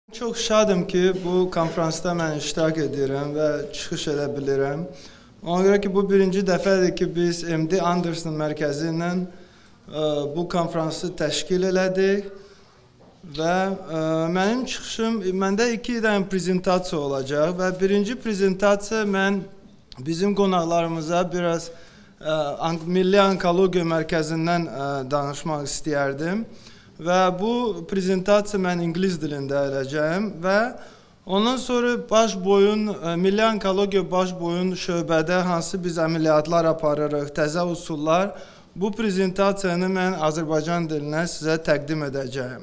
Çok şadım ki bu konferansda mən iştirak edirəm və çıxış edə bilirəm. Ona görə ki, bu birinci dəfədir ki, biz MD Anderson mərkəzi ilə bu konferansı təşkil elədik və mənim çıxışım, məndə iki dənə prezentasiya olacaq və birinci prezentasiya mən bizim qonaqlarımıza biraz Milli Onkologiya Mərkəzindən danışmaq istəyərdim. Və bu prezentasiya mən İngilis dilində edəcəyim və ondan sonra Milli Onkologiya başboyun şöbədə hansı biz əməliyyatlar aparırıq, təzə usullar, bu prezentasiyanı mən Azərbaycan dilinə sizə təqdim edəcəyim.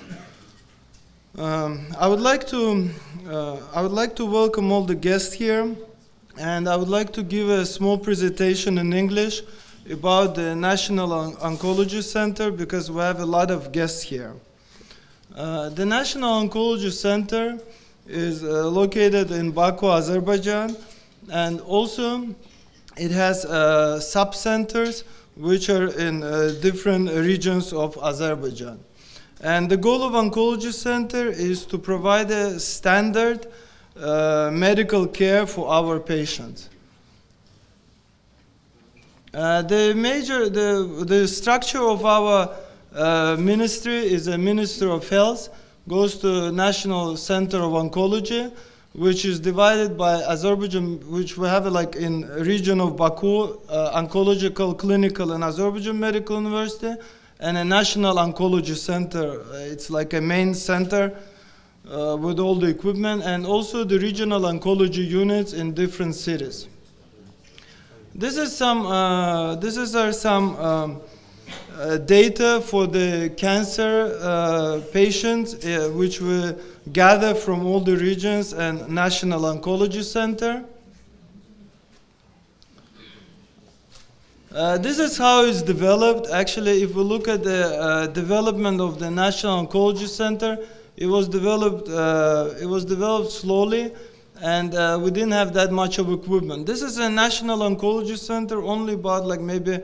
I would like to welcome all the guests here, and I would like to give a small presentation in English about the National Oncology Center because we have a lot of guests here. The National Oncology Center is located in Baku, Azerbaijan, and also it has sub-centers which are in different regions of Azerbaijan. And the goal of Oncology Center is to provide a standard medical care for our patients. The structure of our ministry is a Ministry of Health, goes to National Center of Oncology, which is divided by Azerbaijan, which we have like in region of Baku, Oncological Clinical and Azerbaijan Medical University, and a National Oncology Center. It's like a main center with all the equipment, and also the regional oncology units in different cities. This is some data for the cancer patients which we gather from all the regions and National Oncology Center. This is how it's developed. Actually, if we look at the development of the National Oncology Center, it was developed slowly. And we didn't have that much of equipment. This is a National Oncology Center only about like maybe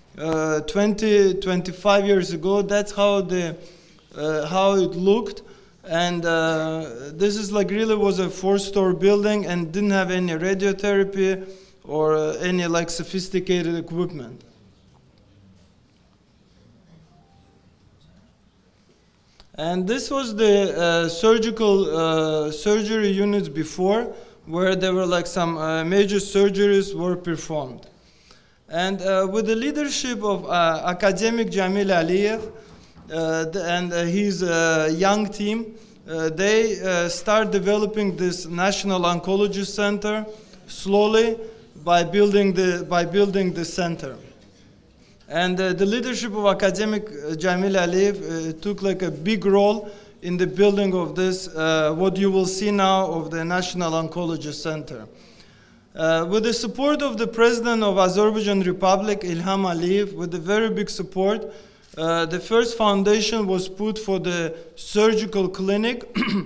25 years ago. That's how it looked. And this is like really was a 4-story building and didn't have any radiotherapy or any like sophisticated equipment. And this was the surgery units before, where there were like some major surgeries were performed. And with the leadership of academic Jamil Aliyev and his young team, they start developing this National Oncology Center slowly by building the center. And the leadership of academic Jamil Aliyev took like a big role in the building of this, what you will see now of the National Oncology Center. With the support of the President of Azerbaijan Republic, Ilham Aliyev, with the very big support, the first foundation was put for the surgical clinic,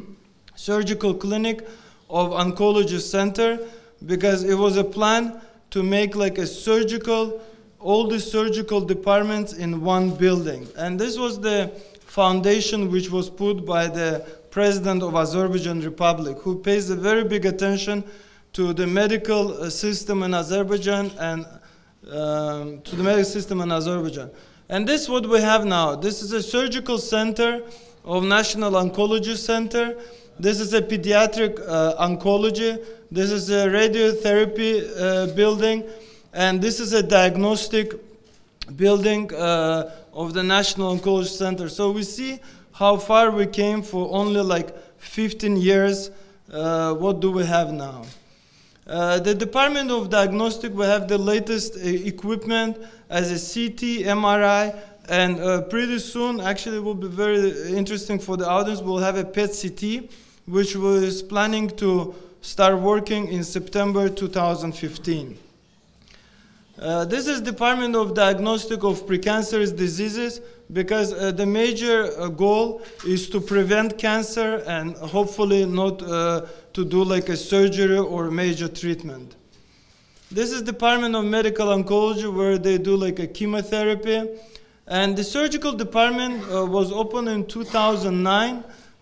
of Oncology Center, because it was a plan to make like a all the surgical departments in one building. And this was the foundation which was put by the President of Azerbaijan Republic, who pays a very big attention to the medical system in Azerbaijan and And this is what we have now. This is a surgical center of National Oncology Center. This is a pediatric oncology. This is a radiotherapy building. And this is a diagnostic building of the National Oncology Center. So we see how far we came for only like 15 years. What do we have now? The Department of Diagnostic, we have the latest equipment as a CT, MRI, and pretty soon, actually it will be very interesting for the audience, we'll have a PET-CT, which was planning to start working in September 2015. This is Department of Diagnostic of Precancerous Diseases, because the major goal is to prevent cancer and hopefully not to do like a surgery or major treatment. This is Department of Medical Oncology, where they do like a chemotherapy. And the surgical department was opened in 2009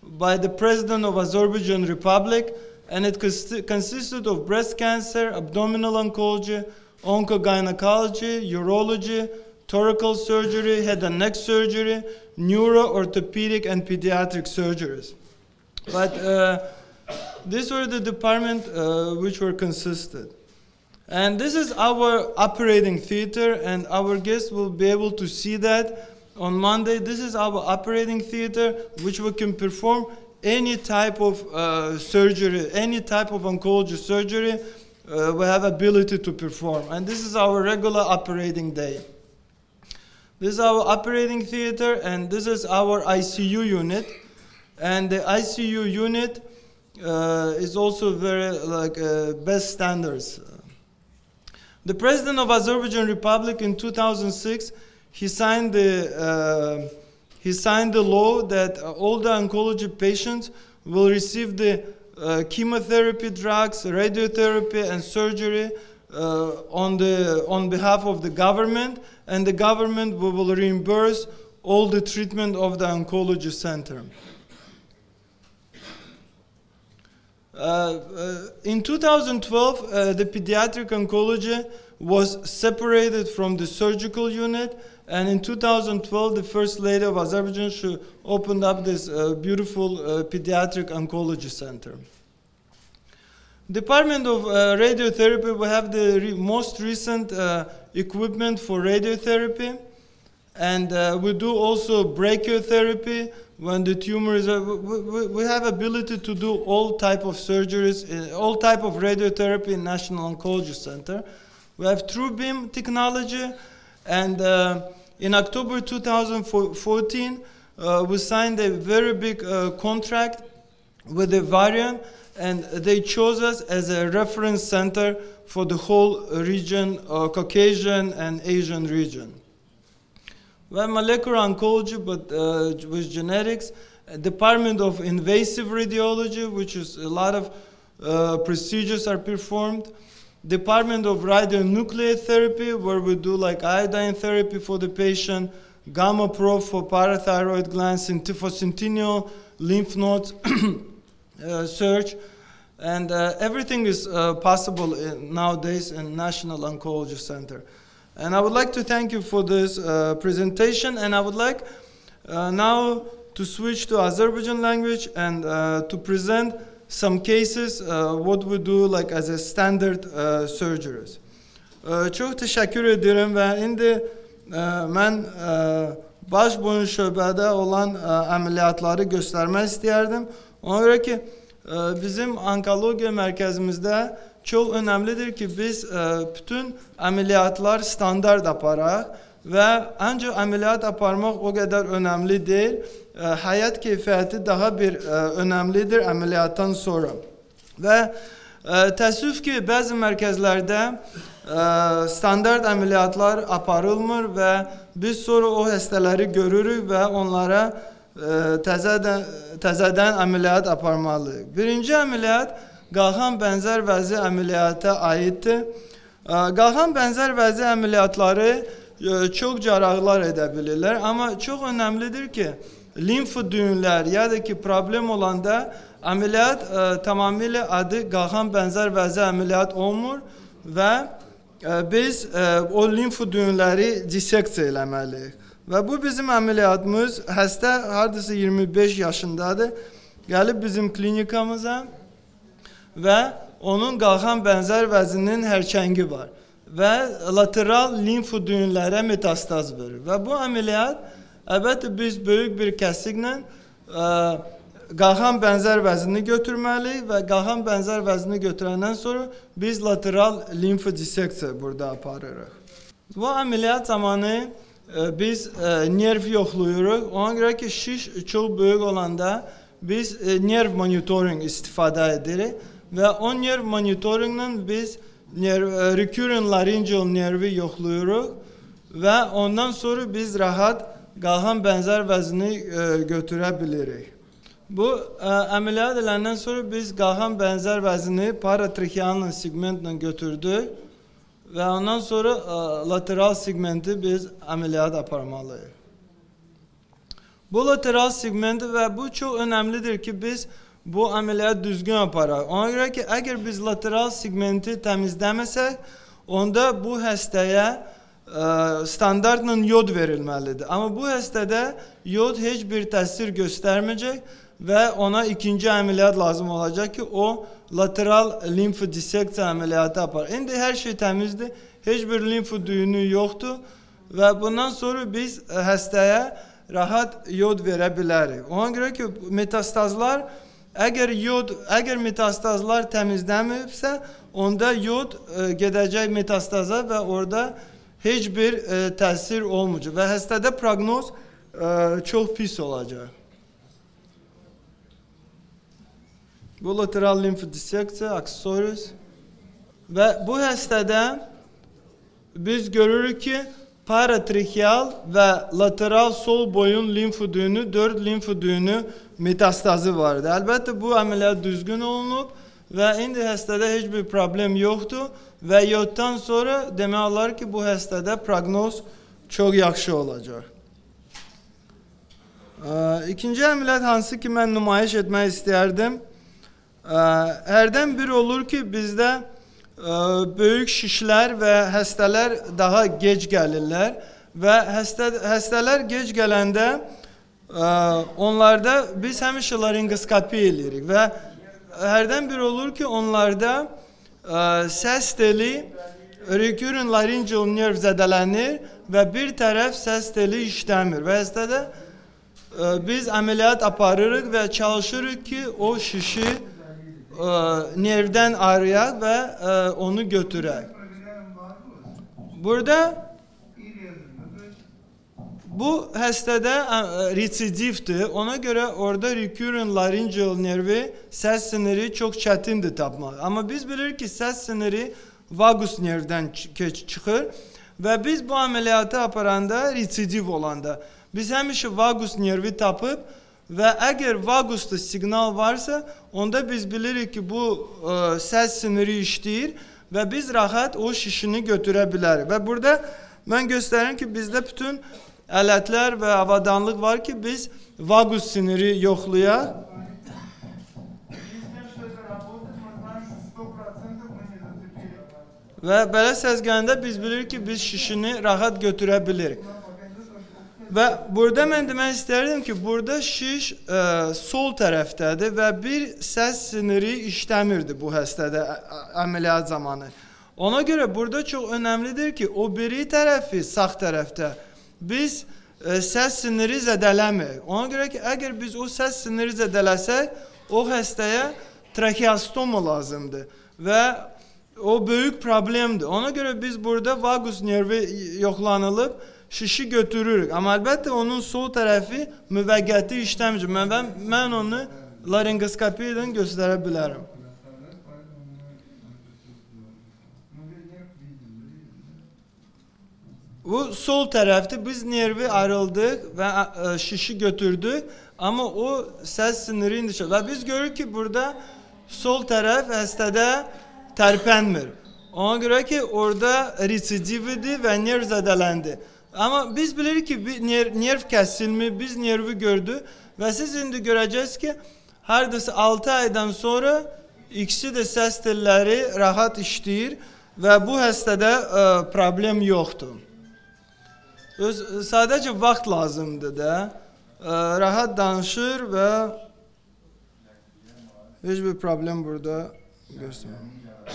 by the President of Azerbaijan Republic, and it consisted of breast cancer, abdominal oncology, oncogynecology, urology, thoracic surgery, head and neck surgery, neuro, orthopedic, and pediatric surgeries. But these were the departments which were consisted. And this is our operating theater, and our guests will be able to see that on Monday. This is our operating theater, which we can perform any type of surgery, any type of oncology surgery, we have ability to perform. And this is our regular operating day. This is our operating theater, and this is our ICU unit. And the ICU unit is also very best standards. The President of Azerbaijan Republic in 2006, he signed the law that all the oncology patients will receive the chemotherapy drugs, radiotherapy, and surgery on behalf of the government, and the government will reimburse all the treatment of the oncology center. In 2012, the pediatric oncology was separated from the surgical unit, and in 2012, the First Lady of Azerbaijan, she opened up this beautiful pediatric oncology center. Department of Radiotherapy, we have the most recent equipment for radiotherapy, and we do also brachytherapy when the tumor is, we have ability to do all type of surgeries, all type of radiotherapy in National Oncology Center. We have TrueBeam technology, and in October 2014, we signed a very big contract with the Varian, and they chose us as a reference center for the whole region, Caucasian and Asian region. We have molecular oncology, but with genetics, a department of invasive radiology, which is a lot of procedures are performed. Department of radionuclide therapy, where we do like iodine therapy for the patient, gamma probe for parathyroid glands, centinel lymph nodes search, and everything is possible nowadays in National Oncology Center. And I would like to thank you for this presentation, and I would like now to switch to Azerbaijan language and to present some cases what we do like as a standard surgeries. Çok teşekkür ederim ve indi mən baş boyun şöbədə olan əməliyyatları göstərmək istəyərdim. Ona görə ki, bizim onkologiya mərkəzimizdə çok önemlidir ki biz bütün ameliyatlar standart aparaq ve ancak ameliyat aparmaq o kadar önemli değil. Hayat keyfiyeti daha bir önemlidir ameliyattan sonra. Ve təəssüf ki bazı mərkəzlərdə standart ameliyatlar aparılmır ve biz sonra o hastaları görürük ve onlara təzədən ameliyat aparmalıyıq. Birinci ameliyat qalxan bənzər vəzi əməliyyata aiddir. Qalxan bənzər vəzi əməliyyatları çox cərrahlar edə bilirlər, amma çox önəmlidir ki, limf düyünlər ya da ki problem olanda əməliyyat tamamilə adı qalxan bənzər vəzi əməliyyat olmur və biz o limf düyünləri diseksiya eləməliyik. Və bu bizim əməliyyatımız, həstə hardasa 25 yaşındadır, gəlib bizim klinikamıza ve onun qalxan bənzər vəzinin hərçəngi var və lateral limf düyünlərə metastaz verir. Və bu əməliyyat, əlbəttə biz böyük bir kəsiklə qalxan bənzər vəzini götürməliyik və qalxan bənzər vəzini götürəndən sonra biz lateral limf diseksiya burada aparırıq. Bu əməliyyat zamanı biz nerv yoxluyuruq. Ona görə ki, şiş çox böyük olanda biz nerv monitoring istifadə edirik. Ve o nerv monitoring'den biz recurrent laryngeal nervi yoxluyuruq ve ondan sonra biz rahat qalxan bənzər vəzini götürə bilirik. Bu əməliyyat edəndən sonra biz qalxan bənzər vəzini paratracheal segmentlə götürdük ve ondan sonra lateral segmenti biz əməliyyat aparmalıyıq. Bu lateral segmenti ve bu çok önemlidir ki biz bu ameliyat düzgün yaparıq. Ona göre ki eğer biz lateral segmenti temizlemesek onda bu hastaya standartla yod verilmelidir. Ama bu hastada yod hiçbir tesir göstermeyecek ve ona ikinci ameliyat lazım olacak ki o lateral linfodiseksiya ameliyatı yapar. Şimdi her şey temizdi. Hiçbir linf düğünü yoktu ve bundan sonra biz hastaya rahat yod verebiliriz. Ona göre ki metastazlar eğer metastazlar temizlenmeyipse onda yod gidecek metastaza ve orada hiçbir tesir olmayacak ve hastada prognoz çok pis olacak. Bu lateral linfodiseksiya aksesuarız ve bu hastada biz görürük ki paratrakeal ve lateral sol boyun linf düğünü, 4 linf düğünü metastazı vardı. Elbette bu ameliyat düzgün olunup ve indi hastada hiçbir problem yoktu ve yoddan sonra demeler ki bu hastada prognoz çok yaxşı olacak. İkinci ameliyat hansı ki ben nümayiş etmek isterdim. Herden bir olur ki bizde büyük şişler ve hastalar daha geç gelirler ve hastalar geç gelende onlarda biz həmişə laringoskopi edirik ve herden bir olur ki onlarda ses teli recurrent laryngeal nerve zedelenir ve bir taraf ses teli işlemir ve hastada biz ameliyat yaparırıq ve çalışırıq ki o şişi nervden arayak ve onu götürək. Burada bu hastada residivdir. Ona göre orada recurrent laryngeal nervi ses siniri çok çetindir tapmak. Ama biz bilir ki ses siniri vagus nervden çıkır ve biz bu ameliyatı yaparanda residiv olanda biz həmişə vagus nervi tapıp ve eğer vagus'ta signal varsa onda biz bilirik ki bu ses siniri işleyir ve biz rahat o şişini götürebiliriz. Ve burada ben göstereyim ki bizde bütün aletler ve avadanlık var ki biz vagus siniri yoxlayaq. Ve belə səsgəndə biz bilirik ki biz şişini rahat götürebilirik. Ve burada ben demek isterdim ki burada şiş sol taraftadır ve bir ses siniri işlemirdi bu hastada ameliyat zamanı. Ona göre burada çok önemlidir ki o biri tarafı sağ tarafta biz ses siniri zedelemir. Ona göre ki eğer biz o ses siniri zedelesek o hastaya trakeostoma lazımdı ve o büyük problemdi. Ona göre biz burada vagus nervi yoxlanılıp şişi götürürük. Ama elbette onun sol tarafı müvəqqəti işlemci. Ben onu laringoskopi ile gösterebilirim. Bu sol tarafta biz nervi ayrıldık ve şişi götürdük. Ama o ses sinirin dışı. Ve biz görürük ki burada sol taraf hastada terpenmir. Ona göre ki orada residividi ve nerv zedelendi. Ama biz bilirik ki bir nerv kesilmi, biz nervi gördü ve siz şimdi göreceğiz ki hardası 6 aydan sonra ikisi de ses telleri rahat işleyir ve bu hastada problem yoktu. Sadece vaxt lazımdı da rahat danışır ve hiçbir problem burada göstermiyor.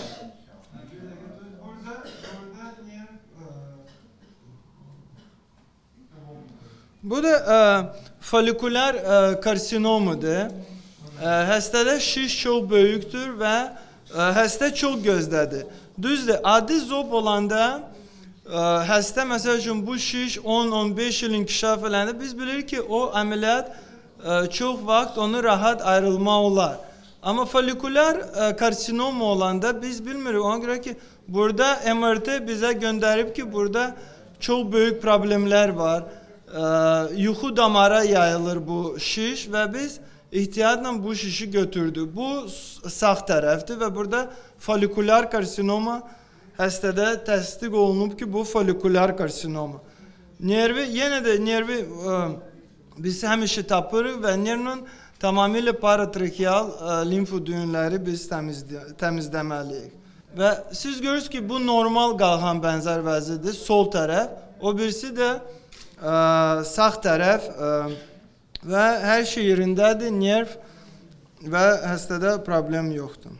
Bu da foliküler karsinomudur. Hastada şiş çok büyüktür ve hasta çok gözdedir. Düzdür, adi zob olanda hasta mesela için bu şiş 10-15 yıl inkişaf edende biz bilirik ki o ameliyat çok vaxt onu rahat ayrılma olar. Ama foliküler karsinoma olanda biz bilmiyoruz. Ona göre ki burada MRT bize gönderip ki burada çok büyük problemler var. Yuxu damara yayılır bu şiş ve biz ihtiyatla bu şişi götürdük. Bu sağ tarafdır ve burada foliküler karsinoma hastada təsdiq olunub ki bu foliküler karsinoma. Nervi yine de nervi biz həmişə tapırıq və nervin tamamilə paratrakeal limf düyünləri biz təmizləməliyik. Və siz görürsünüz ki, bu normal qalxan bənzər vəzidir, sol tərəf. O birisi də sağ tərəf və hər şey yerindədir, nerv və həstədə problem yoxdur.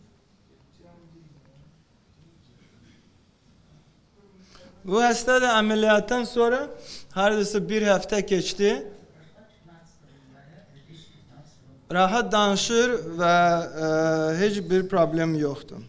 Bu həstə də əməliyyatdan sonra hardasa bir həftə keçdi. Rahat danışır və heç bir problem yoxdur.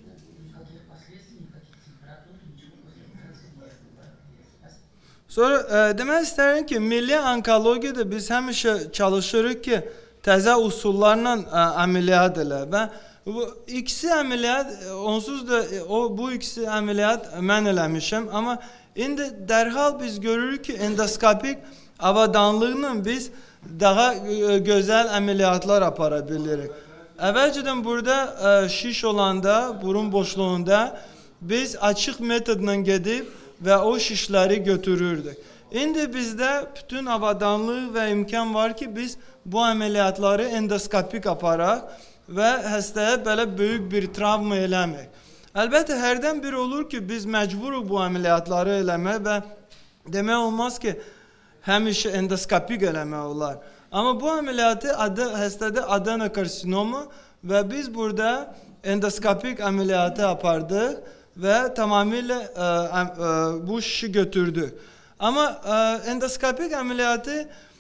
Sonra demək istəyirəm ki, milli onkologiyada biz həmişə çalışırıq ki, təzə usullarla əməliyyat elə və bu ikisi əməliyyat, onsuz da bu ikisi əməliyyat mən eləmişəm, amma indi dərhal biz görürük ki, endoskopik avadanlıqla biz daha gözəl əməliyyatlar apara bilirik. Əvvəlcədən burada şiş olanda, burun boşluğunda biz açıq metodla gedib və o şişləri götürürdük. İndi bizdə bütün avadanlıq və imkan var ki, biz bu əməliyyatları endoskopik aparaq və həstəyə belə böyük bir travma eləmək. Əlbəttə, hərdən bir olur ki, biz məcburuq bu əməliyyatları eləmək və demək olmaz ki, həmişə endoskopik eləmək olar. Amma bu əməliyyatı həstədə adenokarsinoma və biz burada endoskopik əməliyyatı apardıq və tamamilə bu şişi götürdük. Amma endoskopik əməliyyatı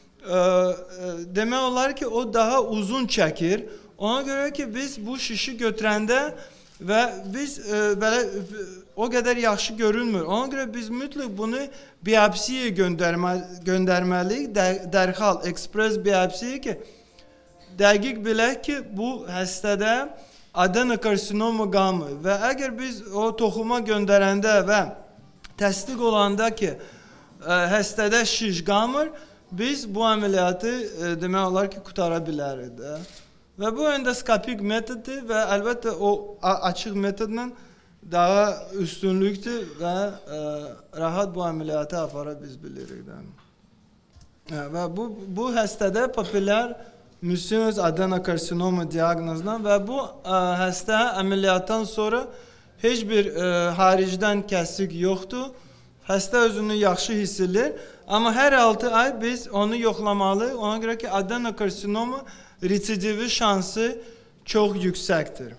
demək olar ki, o daha uzun çəkir. Ona görə ki, biz bu şişi götürəndə və biz belə o qədər yaxşı görünmür. Ona görə biz mütləq bunu biyopsiyə göndərməliyik, dərhal ekspres biyopsiyə ki, dəqiq bilək ki, bu həstədə adenokarsinoma qalmır və əgər biz o toxuma göndərəndə və təsdiq olanda ki, həstədə şiş qalmır, biz bu əməliyyatı demək olar ki, qutara bilərik. Və bu endoskopik metoddur və əlbəttə o açıq metodla daha üstünlükdür və rahat bu əməliyyatı apara biz bilirik. Və bu həstədə populyar musinus adenokarsinoma diaqnozla və bu həstə əməliyyatdan sonra heç bir haricdən kəsik yoxdur. Həstə özünü yaxşı hiss edir, amma hər 6 ay biz onu yoxlamalıyıq. Ona görə ki, adenokarsinoma residivi şansı çox yüksəkdir.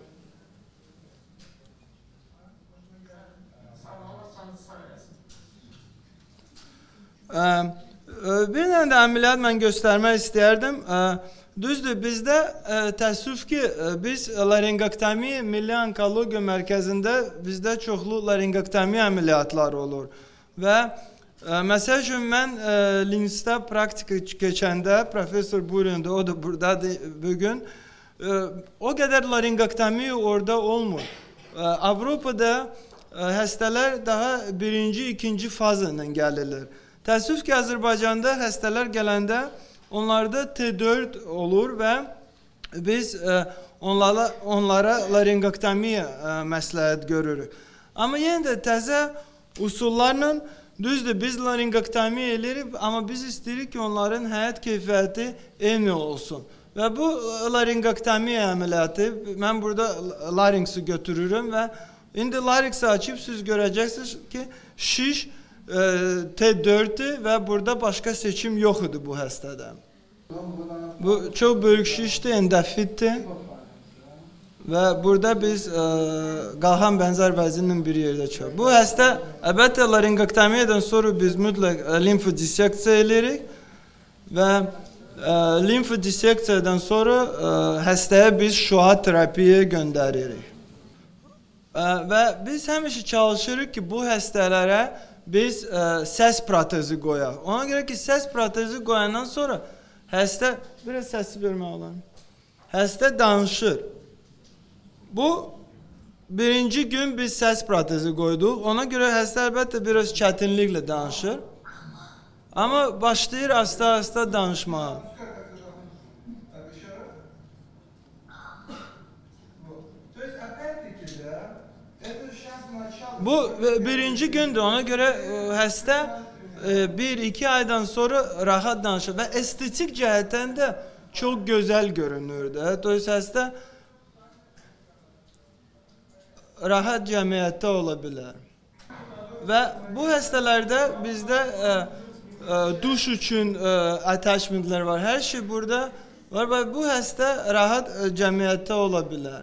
Bir dənə də əməliyyat mən göstərmək istəyərdim. Düzdür, bizdə təəssüf ki, biz laringektomi Milli Onkologiya Mərkəzində bizdə çoxlu laringektomi əməliyyatları olur. Və məsəl üçün mən Linzdə praktika keçəndə, professor Burunda, o da buradadır bugün, o qədər laringektomi orada olmur. Avropada həstələr daha birinci, ikinci fazla gəlirlər. Təəssüf ki, Azərbaycanda həstələr gələndə onlarda T4 olur və biz onlara laringektomiya məsləhət görürük. Amma yenə də təzə usullarla düzdür, biz laringektomiya edirik, amma biz istəyirik ki, onların həyat keyfiyyəti eyni olsun. Və bu laringektomiya əməliyyatı, mən burada laringsi götürürüm və indi laringsi açıb siz görəcəksiniz ki, şiş T4'tü və burada başqa seçim yox idi bu həstədə. Bu çox böyük şişdir, endofitdir və burada biz qalxan bənzər vəzinin bir yerdə çıxır. Bu həstə, əlbəttə laringektomiyadan sonra biz mütləq limfodiseksiya edirik və limfodiseksiyadan sonra həstəyə biz şua terapiyaya göndəririk. Və biz həmişə çalışırıq ki, bu həstələrə biz səs protezi qoyaq. Ona görə ki, səs protezi qoyandan sonra həstə, biraz səsi vermək olar. Həstə danışır. Bu, birinci gün biz səs protezi qoyduq. Ona görə həstə əlbəttə biraz çətinliklə danışır. Amma başlayır asta-asta danışmağa. Bu birinci gündür, ona görə həstə bir iki aydan sonra rahat danışır ve estetik cihetten de çok güzel görünürdü. Dolayısıyla rahat cemiyette olabilir. Ve bu hastalerde bizde duş için attachmentler var. Her şey burada var ve bu hasta rahat cemiyette olabilir.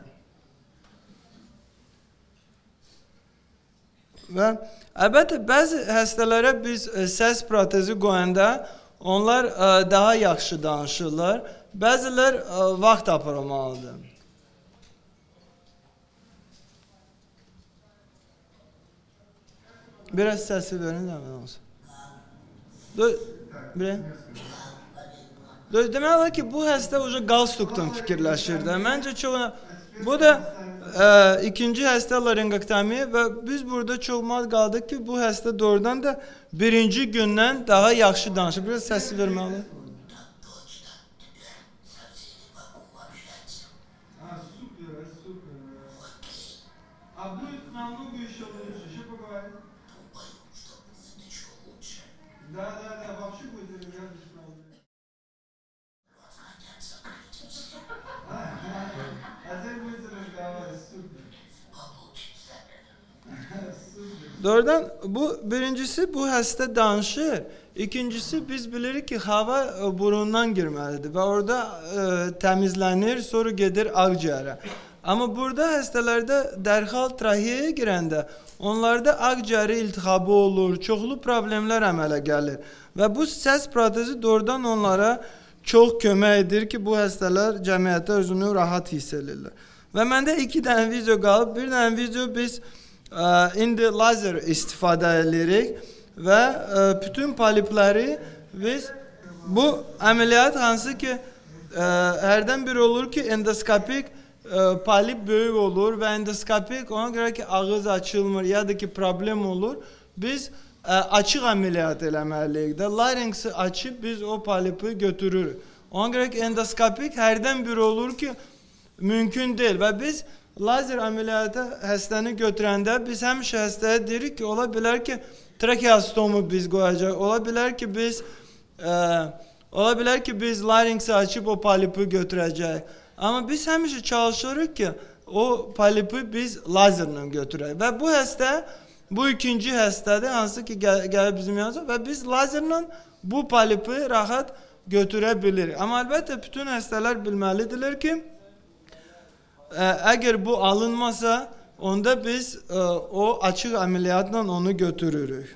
Ve elbette bazı hastalara biz ses protezi koyanda onlar daha yaxşı danışırlar. Bazılar vaxt aparmalıdır. Biraz sesi verin de ben olsun. Demək olar ki, bu hasta uca galstuktan fikirləşirdi. Məncə çoğuna... Bu da ikinci hasta laringektomi ve biz burada çok mal kaldık ki bu hasta doğrudan da birinci gündən daha yaxşı danışır. Biraz sesi verməli. Doğrudan bu birincisi bu hasta danışır. İkincisi biz bilirik ki hava burundan girmelidir ve orada temizlenir sonra gelir akciğere. Ama burada hastalarda derhal traheyeye girende onlarda akciğeri iltihabı olur, çoxlu problemler əmələ gəlir. Ve bu ses protezi doğrudan onlara çok kömək edir ki bu hastalar cəmiyyətdə özünü rahat hiss edirlər. Ve məndə iki tane video qalıb, bir tane video biz indi lazer istifadə edirik ve bütün polipleri biz bu ameliyat hansı ki herden biri olur ki endoskopik polip büyük olur ve endoskopik ona göre ki ağız açılmır ya da ki problem olur. Biz açık ameliyat eləməliyik de laringsi açıp biz o polipi götürürük. Ona göre ki endoskopik herden biri olur ki mümkün değil ve biz lazer ameliyata hastanı götürende biz həmişə hastaya deyirik ki olabilir ki trakeostomu biz koyacak, olabilir ki biz laringsi açıp o polipi götüreceğiz. Ama biz həmişə çalışırıq ki o polipi biz lazerle götürək. Ve bu hasta bu ikinci hastadır hansı ki gəlib bizim yanımıza ve biz lazerle bu polipi rahat götürebiliriz. Ama elbette bütün hastalar bilməlidirlər ki eğer bu alınmasa onda biz o açık ameliyatla onu götürürük.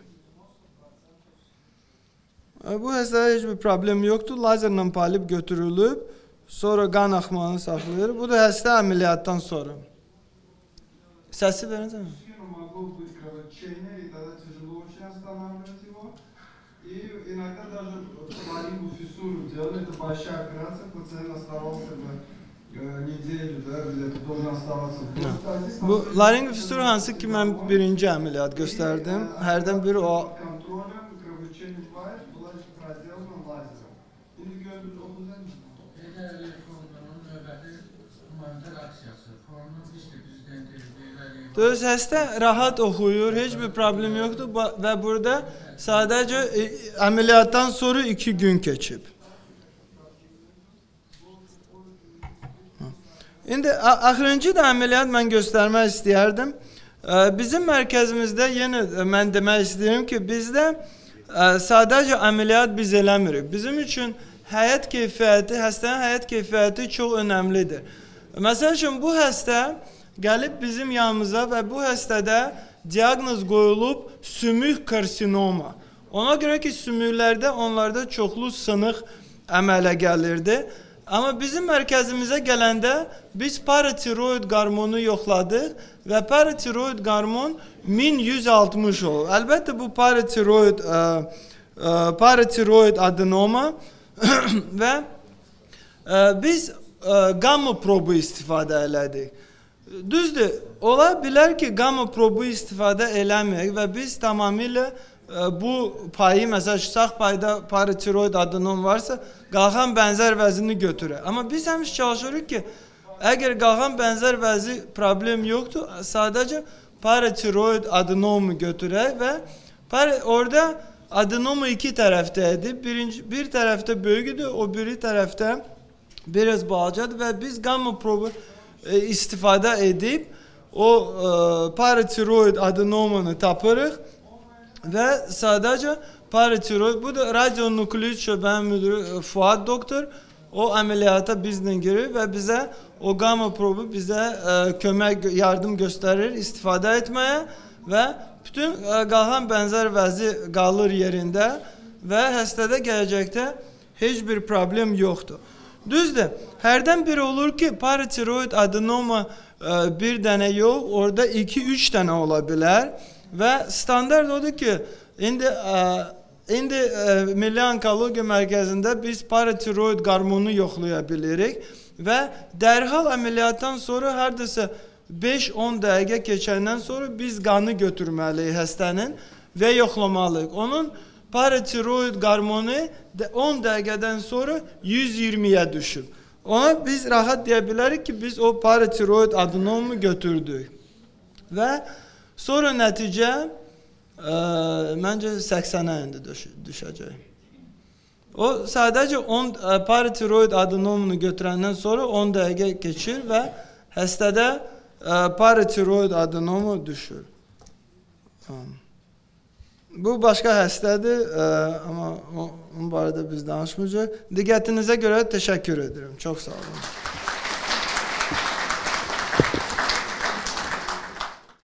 Bu hastada hiçbir problem yoktu. Lazerle polip götürülüp sonra kan akmağını saxlayır. Bu da hasta ameliyattan sonra. Sesi verin mi? Bu laringofistür hansı ki ben birinci ameliyat gösterdim. Herden biri o. Dolayısıyla hasta rahat okuyur, hiçbir problem yoktu ve burada sadece ameliyattan sonra 2 gün geçip. Şimdi axırıncı da ameliyat ben göstermek istəyərdim. Bizim merkezimizde yine ben demek istiyorum ki bizde sadece ameliyat biz eləmirik. Bizim için hayat keyfiyyəti, hastanın hayat keyfiyyəti çok önemlidir. Mesela bu hasta gelip bizim yanımıza ve bu hastada diagnoz koyulup sümük karsinoma. Ona göre ki sümüklerde onlarda çoxlu sınıq əmələ gəlirdi. Ama bizim merkezimize gelende biz paratiroid hormonu yoxladıq ve paratiroid hormon 1160 olur. Elbette bu paratiroid adenoma ve biz gamma probu istifadə elədik. Düzdür, olabilir ki gamma probu istifadə eləməyək ve biz tamamıyla bu payı mesela sağ payda paratiroid adenom varsa qalxan benzer vəzini götürür. Ama biz həmişə çalışırıq ki eğer qalxan benzer vəzi problem yoktu sadece paratiroid adenomu götürək ve orada adenomu iki taraftaydı. Bir tarafta büyüktü, o biri tarafta biraz balacadı ve biz gamma probu istifade edip o paratiroid adenomunu taparıq ve sadece paratiroid, bu da radyonukleoid şöben müdürü Fuat doktor, o ameliyata bizden girir ve bize o gamma probu bize kömek, yardım gösterir istifade etmeye ve bütün qalan benzer vəzi qalır yerində və həstədə gələcəkdə heç bir problem yoxdur. Düzdür, hərdən bir olur ki, paratiroid adenoma bir dənə yox, orada 2-3 dənə ola bilər və standart odur ki, indi Milli Onkologiya Mərkəzində biz paratiroid qarmonu yoxlaya bilirik və dərhal əməliyyatdan sonra hərdəsə 5-10 dəqiqə keçəndən sonra biz qanı götürməliyik həstənin və yoxlamalıyıq. Onun paratiroid qarmonu 10 dəqiqədən sonra 120-yə düşüb. Ona biz rahat deyə bilərik ki, biz o paratiroid adenomu götürdük. Və sonra nəticə məncə 80-ə indi düşəcək. O sadəcə paratiroid adenomunu götürəndən sonra 10 dəqiqə keçir və həstədə paratiroid adenomu düşür. Bu başqa həstədir, amma onun barədə biz danışmayacağıq. Diqqətinizə görə təşəkkür edirəm. Çox sağ olun.